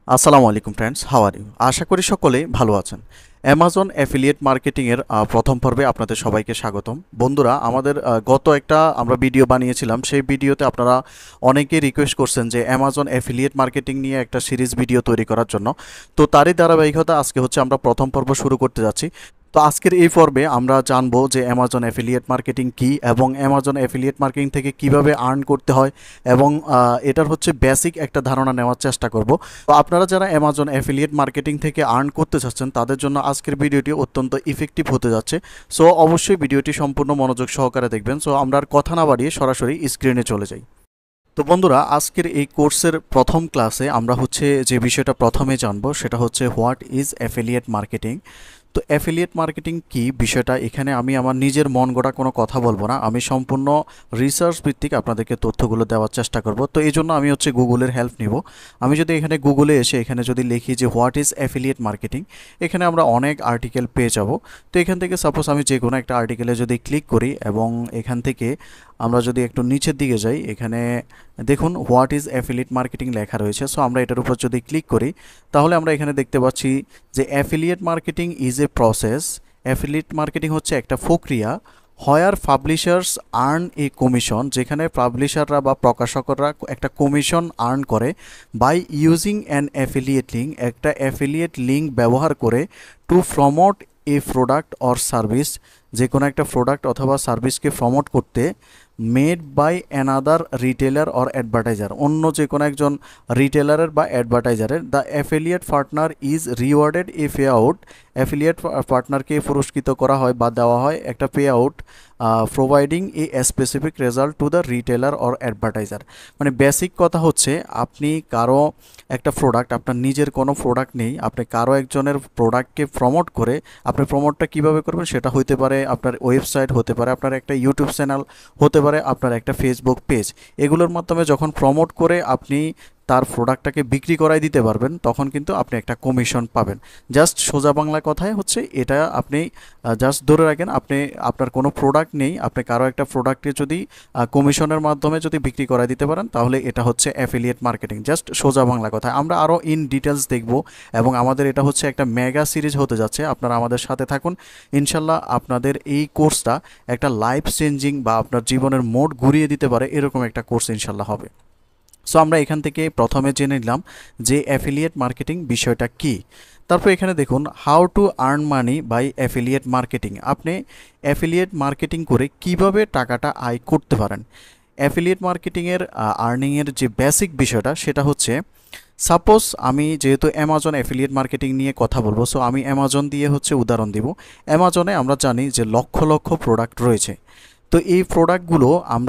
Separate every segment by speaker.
Speaker 1: আসসালামু আলাইকুম friends, how are you? আশা করি সকলে ভালো আছেন। অ্যামাজন অ্যাফিলিয়েট মার্কেটিংয়ের প্রথম পর্বে আপনাদের সবাইকে স্বাগতম। বন্ধুরা, আমাদের গত একটা আমরা ভিডিও বানিয়েছিলাম, সেই ভিডিওতে আপনারা অনেকেই রিকোয়েস্ট করছেন যে অ্যামাজন অ্যাফিলিয়েট মার্কেটিং নিয়ে একটা সিরিজ ভিডিও তৈরি করার জন্য। তো তারই ধারাবাহিকতা আজকে হচ্ছে আমরা প্রথম পর্ব শুরু করতে যাচ্ছি। তো আজকের এই পর্বে আমরা জানবো যে অ্যামাজন অ্যাফিলিয়েট মার্কেটিং কী এবং অ্যামাজন অ্যাফিলিয়েট মার্কেটিং থেকে কিভাবে আর্ন করতে হয় এবং এটার হচ্ছে বেসিক একটা ধারণা নেওয়ার চেষ্টা করব। তো আপনারা যারা অ্যামাজন অ্যাফিলিয়েট মার্কেটিং থেকে আর্ন করতে চাচ্ছেন তাদের জন্য আজকের ভিডিওটি অত্যন্ত ইফেক্টিভ হতে যাচ্ছে। সো অবশ্যই ভিডিওটি সম্পূর্ণ মনোযোগ সহকারে দেখবেন। সো আমরা আর কথা না বাড়িয়ে সরাসরি স্ক্রিনে চলে যাই। তো বন্ধুরা, আজকের এই কোর্সের প্রথম ক্লাসে আমরা হচ্ছে যে বিষয়টা প্রথমে জানবো সেটা হচ্ছে হোয়াট ইজ অ্যাফিলিয়েট মার্কেটিং। তো অ্যাফিলিয়েট মার্কেটিং কি বিষয়টা, এখানে আমি আমার নিজের মন গড়া কোনো কথা বলবো না, আমি সম্পূর্ণ রিসার্চ ভিত্তিক আপনাদেরকে তথ্যগুলো দেওয়ার চেষ্টা করব। তো এই জন্য আমি হচ্ছে গুগলের হেল্প নিব। আমি যদি এখানে গুগলে এসে এখানে যদি লিখি যে হোয়াট ইজ অ্যাফিলিয়েট মার্কেটিং, এখানে আমরা অনেক আর্টিকেল পেয়ে যাব। তো এখান থেকে সাপোজ আমি যে কোনো একটা আর্টিকেলে যদি ক্লিক করি এবং এখান থেকে আমরা যদি একটু নিচের দিকে যাই, এখানে দেখুন হোয়াট ইজ অ্যাফিলিয়েট মার্কেটিং লেখা রয়েছে। সো আমরা এটার উপর যদি ক্লিক করি তাহলে আমরা এখানে দেখতে পাচ্ছি যে affiliate marketing is a process. Affiliate marketing হচ্ছে একটা প্রক্রিয়া where publishers earn a commission, যেখানে পাবলিশাররা বা প্রকাশকরা একটা কমিশন আর্ন করে by using an affiliate link, একটা অ্যাফিলিয়েট লিঙ্ক ব্যবহার করে to promote a product or service, যে কোনো একটা প্রোডাক্ট অথবা সার্ভিসকে প্রমোট করতে, made by another retailer or advertiser, অন্য যে কোনো একজন রিটেলারের বা অ্যাডভার্টাইজারের। The affiliate partner is rewarded A pay out, affiliate পার্টনারকে পুরস্কৃত করা হয় বা দেওয়া হয় একটা pay out providing a specific result to the retailer or advertiser. মানে বেসিক কথা হচ্ছে, আপনি কারো একটা প্রোডাক্ট, আপনার নিজের কোনো প্রোডাক্ট নেই, আপনি কারো একজনের প্রোডাক্টকে প্রমোট করে, আপনি প্রমোটটা কীভাবে করবেন সেটা হতে পারে আপনার ওয়েবসাইট, হতে পারে আপনার একটা ইউটিউব চ্যানেল, হতে পারে আপনার একটা ফেসবুক পেজ। এগুলোর মাধ্যমে যখন প্রমোট করে আপনি তার প্রোডাক্টটাকে বিক্রি করাই দিতে পারবেন, তখন কিন্তু আপনি একটা কমিশন পাবেন। জাস্ট সোজা বাংলা কথায় হচ্ছে এটা, আপনি জাস্ট ধরে রাখেন আপনি আপনার কোনো প্রোডাক্ট নেই, আপনি কারো একটা প্রোডাক্টে যদি কমিশনের মাধ্যমে যদি বিক্রি করাই দিতে পারেন তাহলে এটা হচ্ছে অ্যাফিলিয়েট মার্কেটিং। জাস্ট সোজা বাংলা কথায় আমরা আরও ইন ডিটেলস দেখব এবং আমাদের এটা হচ্ছে একটা মেগা সিরিজ হতে যাচ্ছে। আপনারা আমাদের সাথে থাকুন, ইনশাল্লাহ আপনাদের এই কোর্সটা একটা লাইফ চেঞ্জিং বা আপনার জীবনের মোড ঘুরিয়ে দিতে পারে এরকম একটা কোর্স ইনশাল্লাহ হবে। সো আমরা এখান থেকে প্রথমে জেনে নিলাম যে অ্যাফিলিয়েট মার্কেটিং বিষয়টা কি। তারপর এখানে দেখুন how to earn money by affiliate marketing. আপনি অ্যাফিলিয়েট মার্কেটিং করে কিভাবে টাকাটা আয় করতে পারেন। অ্যাফিলিয়েট মার্কেটিংয়ের আর্নিংয়ের যে বেসিক বিষয়টা সেটা হচ্ছে, সাপোজ আমি যেহেতু অ্যামাজন অ্যাফিলিয়েট মার্কেটিং নিয়ে কথা বলবো, সো আমি অ্যামাজন দিয়ে হচ্ছে উদাহরণ দিব। অ্যামাজনে আমরা জানি যে লক্ষ লক্ষ প্রোডাক্ট রয়েছে। তো এই প্রোডাক্টগুলো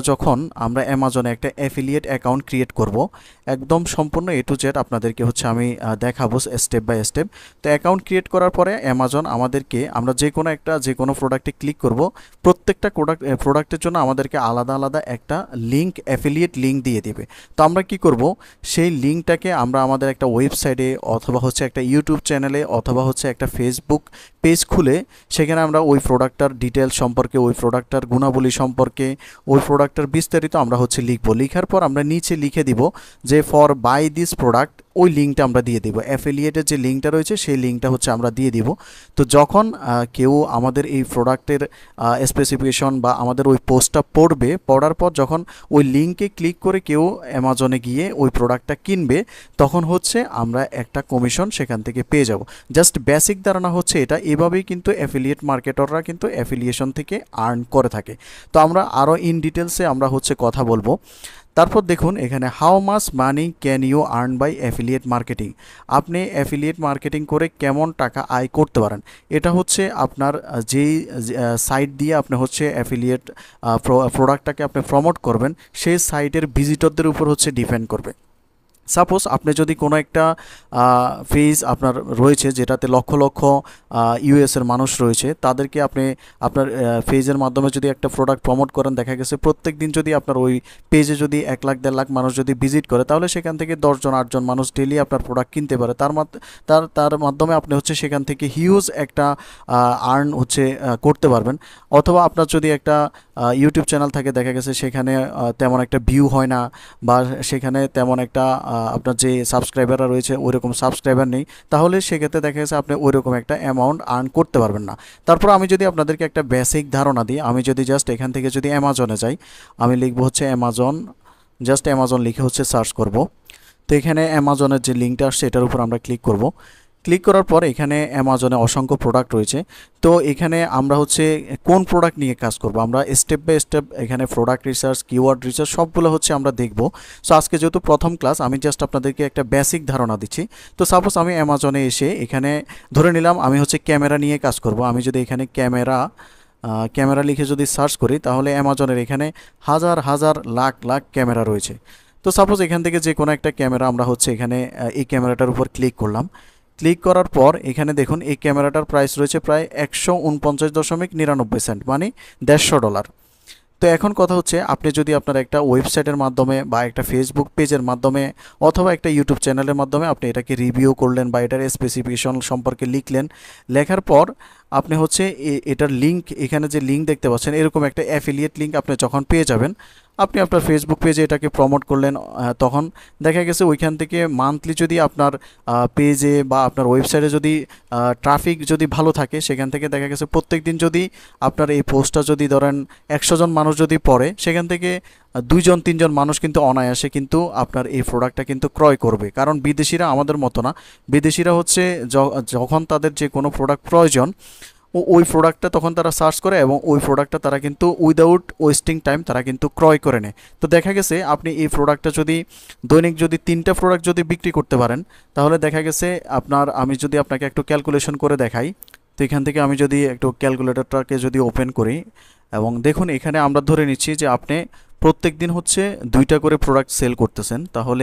Speaker 1: আমরা অ্যামাজনে একটা অ্যাফিলিয়েট অ্যাকাউন্ট ক্রিয়েট করব, একদম সম্পূর্ণ এ টু জেড আপনাদেরকে হচ্ছে আমি দেখাবো স্টেপ বাই স্টেপ। তো অ্যাকাউন্ট ক্রিয়েট করার পরে অ্যামাজন আমাদেরকে, আমরা যে কোনো প্রোডাক্টে ক্লিক করব, প্রত্যেকটা প্রোডাক্টের জন্য আমাদেরকে আলাদা আলাদা একটা লিঙ্ক, অ্যাফিলিয়েট লিঙ্ক দিয়ে দিবে। তো আমরা কি করব, সেই লিঙ্কটাকে আমরা আমাদের একটা ওয়েবসাইটে অথবা হচ্ছে একটা ইউটিউব চ্যানেলে অথবা হচ্ছে একটা ফেসবুক পেজ খুলে সেখানে আমরা ওই প্রোডাক্টটার ডিটেলস সম্পর্কে, ওই প্রোডাক্টটার গুণাবলী সম্পর্কে, ওই প্রোডাক্টটার বিস্তারিত আমরা হচ্ছে লিখব। লেখার পর আমরা নিচে লিখে দিব যে ফর বাই দিস প্রোডাক্ট, ওই লিঙ্কটা আমরা দিয়ে দিব। অ্যাফিলিয়েটের যে লিঙ্কটা রয়েছে সেই লিঙ্কটা হচ্ছে আমরা দিয়ে দিব। তো যখন কেউ আমাদের এই প্রোডাক্টের স্পেসিফিকেশন বা আমাদের ওই পোস্টটা পড়বে, পড়ার পর যখন ওই লিঙ্কে ক্লিক করে কেউ অ্যামাজনে গিয়ে ওই প্রোডাক্টটা কিনবে, তখন হচ্ছে আমরা একটা কমিশন সেখান থেকে পেয়ে যাব। জাস্ট বেসিক ধারণা হচ্ছে এটা। এভাবেই কিন্তু অ্যাফিলিয়েট মার্কেটাররা কিন্তু অ্যাফিলিয়েশন থেকে আর্ন করে থাকে। তো আমরা আরও ইন ডিটেলসে আমরা হচ্ছে কথা বলবো। তারপর দেখুন এখানে how much money can you earn by affiliate marketing. আপনি অ্যাফিলিয়েট মার্কেটিং করে কেমন টাকা আয় করতে পারেন, এটা হচ্ছে আপনার যেই সাইট দিয়ে আপনি হচ্ছে অ্যাফিলিয়েট প্রোডাক্টটাকে আপনি প্রমোট করবেন, সেই সাইটের ভিজিটরদের উপর হচ্ছে ডিপেন্ড করবে। সাপোজ আপনি যদি কোনো একটা পেজ আপনার রয়েছে যেটাতে লক্ষ লক্ষ ইউএসের মানুষ রয়েছে, তাদেরকে আপনি আপনার পেজের মাধ্যমে যদি একটা প্রোডাক্ট প্রমোট করেন, দেখা গেছে প্রত্যেক দিন যদি আপনার ওই পেজে যদি 1 লাখ 1.5 লাখ মানুষ যদি ভিজিট করে, তাহলে সেখান থেকে 10 জন 8 জন মানুষ ডেলি আপনার প্রোডাক্ট কিনতে পারে। তার মাধ্যমে আপনি হচ্ছে সেখান থেকে হিউজ একটা আর্ন হচ্ছে করতে পারবেন। অথবা আপনার যদি একটা ইউটিউব চ্যানেল থাকে, দেখা গেছে সেখানে তেমন একটা ভিউ হয় না, বা সেখানে তেমন একটা আপনার যে সাবস্ক্রাইবাররা রয়েছে ওইরকম সাবস্ক্রাইবার নেই, তাহলে সেক্ষেত্রে দেখা গেছে আপনি ওইরকম একটা অ্যামাউন্ট আর্ন করতে পারবেন না। তারপর আমি যদি আপনাদেরকে একটা বেসিক ধারণা দিই, আমি যদি জাস্ট এখান থেকে যদি অ্যামাজনে যাই, আমি লিখবো হচ্ছে অ্যামাজন, জাস্ট অ্যামাজন লিখে হচ্ছে সার্চ করব। তো এখানে অ্যামাজনের যে লিঙ্কটা আসছে এটার উপর আমরা ক্লিক করব। ক্লিক করার পর এখানে অ্যামাজনে অসংখ্য প্রোডাক্ট রয়েছে। তো এখানে আমরা হচ্ছে কোন প্রোডাক্ট নিয়ে কাজ করব, আমরা স্টেপ বাই স্টেপ এখানে প্রোডাক্ট রিসার্চ, কিওয়ার্ড রিসার্চ সবগুলো হচ্ছে আমরা দেখব। সো আজকে যেহেতু প্রথম ক্লাস, আমি জাস্ট আপনাদেরকে একটা বেসিক ধারণা দিচ্ছি। তো সাপোজ আমি অ্যামাজনে এসে এখানে ধরে নিলাম আমি হচ্ছে ক্যামেরা নিয়ে কাজ করব। আমি যদি এখানে ক্যামেরা লিখে যদি সার্চ করি, তাহলে অ্যামাজনের এখানে হাজার হাজার লাখ লাখ ক্যামেরা রয়েছে। তো সাপোজ এখান থেকে যে কোনো একটা ক্যামেরা আমরা হচ্ছে এখানে এই ক্যামেরাটার উপর ক্লিক করলাম। ক্লিক করার পর এখানে দেখুন এই ক্যামেরাটার প্রাইস রয়েছে প্রায় 149.99 সেন্ট, মানে $150। তো এখন কথা হচ্ছে, আপনি যদি আপনার একটা ওয়েবসাইটের মাধ্যমে বা একটা ফেসবুক পেজের মাধ্যমে অথবা একটা ইউটিউব চ্যানেলের মাধ্যমে আপনি এটাকে রিভিউ করলেন বা এটার স্পেসিফিকেশন সম্পর্কে লিখলেন, লেখার পর আপনি হচ্ছে এটার লিঙ্ক, এখানে যে লিঙ্ক দেখতে পাচ্ছেন এরকম একটা অ্যাফিলিয়েট লিঙ্ক আপনি যখন পেয়ে যাবেন, আপনি আপনার ফেসবুক পেজে এটাকে প্রমোট করলেন, তখন দেখা গেছে ওইখান থেকে মান্থলি যদি আপনার পেজে বা আপনার ওয়েবসাইটে যদি ট্রাফিক যদি ভালো থাকে, সেখান থেকে দেখা গেছে প্রত্যেক দিন যদি আপনার এই পোস্টটা যদি ধরেন 100 জন মানুষ যদি পড়ে, সেখান থেকে 2-3 জন মানুষ কিন্তু অনায়াসে কিন্তু আপনার এই প্রোডাক্টটা কিন্তু ক্রয় করবে। কারণ বিদেশিরা আমাদের মতো না, বিদেশিরা হচ্ছে যখন তাদের যে কোনো প্রোডাক্ট প্রয়োজন, ওই প্রোডাক্টটা তখন তারা সার্চ করে এবং ওই প্রোডাক্টটা তারা কিন্তু উইদাউট ওয়েস্টিং টাইম তারা কিন্তু ক্রয় করে নেয়। তো দেখা গেছে আপনি এই প্রোডাক্টটা যদি দৈনিক যদি 3টা প্রোডাক্ট যদি বিক্রি করতে পারেন, তাহলে দেখা গেছে আপনার, আমি যদি আপনাকে একটু ক্যালকুলেশন করে দেখাই, তো এখান থেকে আমি যদি একটু ক্যালকুলেটরটাকে যদি ওপেন করি এবং দেখুন এখানে আমরা ধরে নিচ্ছি যে আপনি প্রত্যেক দিন হচ্ছে 2টা করে প্রোডাক্ট সেল করতেছেন, তাহলে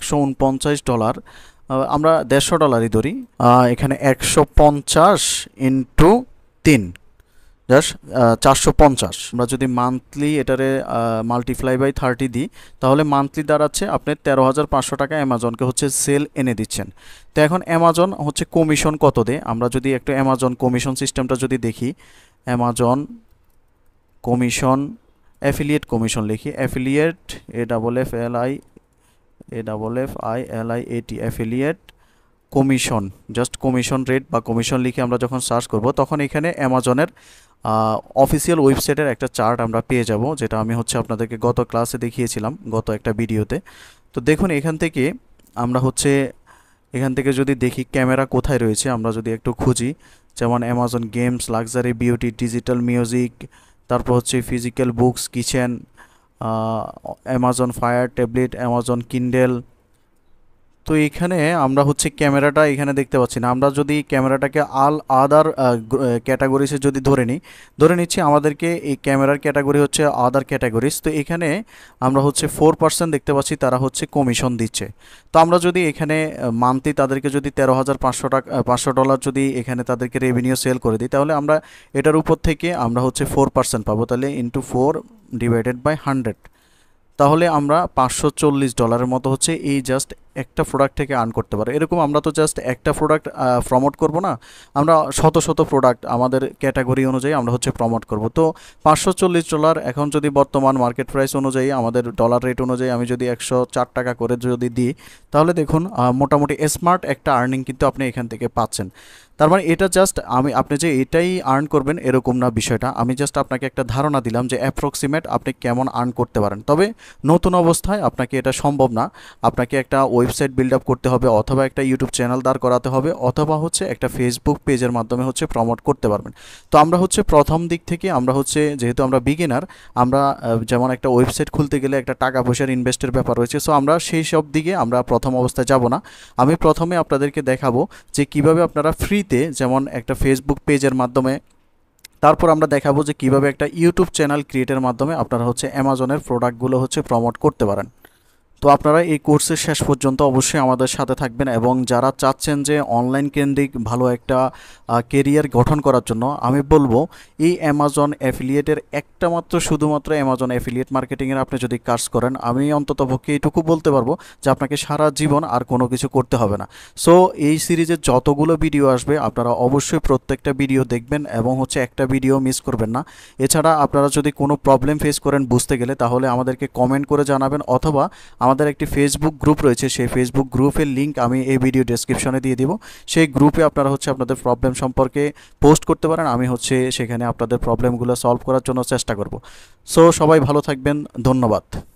Speaker 1: $149, আমরা $150 ধরি, এখানে 150 ইন্টু 3 জাস্ট 450। আমরা যদি মান্থলি এটারে মাল্টিপ্লাই বাই 30 দিই, তাহলে মান্থলি দাঁড়াচ্ছে আপনি 13,500 টাকা অ্যামাজনকে হচ্ছে সেল এনে দিচ্ছেন। তো এখন অ্যামাজন হচ্ছে কমিশন কত দেয়, আমরা যদি একটু অ্যামাজন কমিশন সিস্টেমটা যদি দেখি, অ্যামাজন কমিশন, অ্যাফিলিয়েট কমিশন লিখি, affiliate AFFILIAT affiliate commission, just commission rate বা কমিশন লিখে আমরা যখন সার্চ করব, তখন এখানে অ্যামাজনের অফিসিয়াল ওয়েবসাইটের একটা চার্ট আমরা পেয়ে যাব, যেটা আমি হচ্ছে আপনাদেরকে গত ক্লাসে দেখিয়েছিলাম, গত একটা ভিডিওতে। তো দেখুন এখান থেকে আমরা হচ্ছে এখান থেকে যদি দেখি ক্যামেরা কোথায় রয়েছে, আমরা যদি একটু খুঁজি, যেমন Amazon games, luxury beauty, digital music, তারপর হচ্ছে physical books, kitchen, Amazon Fire tablet, Amazon Kindle. তো এখানে আমরা হচ্ছে ক্যামেরাটা এখানে দেখতে পাচ্ছি না। আমরা যদি ক্যামেরাটাকে আদার ক্যাটাগরিসে যদি ধরে নিচ্ছি, আমাদেরকে এই ক্যামেরার ক্যাটাগরি হচ্ছে আদার ক্যাটাগরিজ। তো এখানে আমরা হচ্ছে 4% দেখতে পাচ্ছি তারা হচ্ছে কমিশন দিচ্ছে। তো আমরা যদি এখানে মান্থলি তাদেরকে যদি $13,500 যদি এখানে তাদেরকে রেভিনিউ সেল করে দিই, তাহলে আমরা এটার উপর থেকে আমরা হচ্ছে 4% পাবো, তাহলে ইন্টু 4 ডিভাইডেড বাই 100, তাহলে আমরা $540 মতো হচ্ছে এই জাস্ট একটা প্রোডাক্ট থেকে আর্ন করতে পারে। এরকম আমরা তো জাস্ট একটা প্রোডাক্ট প্রমোট করব না, আমরা শত শত প্রোডাক্ট আমাদের ক্যাটাগরি অনুযায়ী আমরা হচ্ছে প্রমোট করব। তো $540 এখন যদি বর্তমান মার্কেট প্রাইস অনুযায়ী, আমাদের ডলার রেট অনুযায়ী আমি যদি 104 টাকা করে যদি দিই, তাহলে দেখুন মোটামুটি স্মার্ট একটা আর্নিং কিন্তু আপনি এখান থেকে পাচ্ছেন। তার মানে এটা জাস্ট আপনি যে এটাই আর্ন করবেন এরকম না বিষয়টা, আমি জাস্ট আপনাকে একটা ধারণা দিলাম যে অ্যাপ্রক্সিমেট আপনি কেমন আর্ন করতে পারেন। তবে নতুন অবস্থায় আপনাকে এটা সম্ভব না, আপনাকে একটা ওয়েবসাইট বিল্ড আপ করতে হবে, অথবা একটা ইউটিউব চ্যানেল দাঁড় করাতে হবে, অথবা হচ্ছে একটা ফেসবুক পেজের মাধ্যমে হচ্ছে প্রমোট করতে পারবেন। তো আমরা হচ্ছে প্রথম দিক থেকে আমরা হচ্ছে, যেহেতু আমরা বিগিনার, আমরা যেমন একটা ওয়েবসাইট খুলতে গেলে একটা টাকা পয়সার ইনভেস্টের ব্যাপার রয়েছে, সো আমরা সেই সব দিকে আমরা প্রথম অবস্থায় যাব না। আমি প্রথমে আপনাদেরকে দেখাবো যে কিভাবে আপনারা ফ্রিতে, যেমন একটা ফেসবুক পেজের মাধ্যমে, তারপর আমরা দেখাবো যে কিভাবে একটা ইউটিউব চ্যানেল ক্রিয়েটের মাধ্যমে আপনারা হচ্ছে অ্যামাজনের প্রোডাক্টগুলো হচ্ছে প্রমোট করতে পারেন। তো আপনারা এই কোর্সের শেষ পর্যন্ত অবশ্যই আমাদের সাথে থাকবেন, এবং যারা চাচ্ছেন যে অনলাইন কেন্দ্রিক ভালো একটা কেরিয়ার গঠন করার জন্য আমি বলবো এই অ্যামাজন অ্যাফিলিয়েটের একটা মাত্র শুধুমাত্র অ্যামাজন অ্যাফিলিয়েট মার্কেটিংয়ের আপনি যদি কাজ করেন, আমি অন্ততপক্ষে এইটুকু বলতে পারবো যে আপনাকে সারা জীবন আর কোনো কিছু করতে হবে না। সো এই সিরিজের যতগুলো ভিডিও আসবে আপনারা অবশ্যই প্রত্যেকটা ভিডিও দেখবেন এবং হচ্ছে একটা ভিডিও মিস করবেন না। এছাড়া আপনারা যদি কোনো প্রবলেম ফেস করেন বুঝতে গেলে, তাহলে আমাদেরকে কমেন্ট করে জানাবেন, অথবা আমাদের একটি ফেসবুক গ্রুপ রয়েছে, সেই ফেসবুক গ্রুপের লিঙ্ক আমি এই ভিডিও ডেসক্রিপশনে দিয়ে দিব। সেই গ্রুপে আপনারা হচ্ছে আপনাদের প্রবলেম সম্পর্কে পোস্ট করতে পারেন, আমি হচ্ছে সেখানে আপনাদের প্রবলেমগুলো সলভ করার জন্য চেষ্টা করব। সো সবাই ভালো থাকবেন, ধন্যবাদ।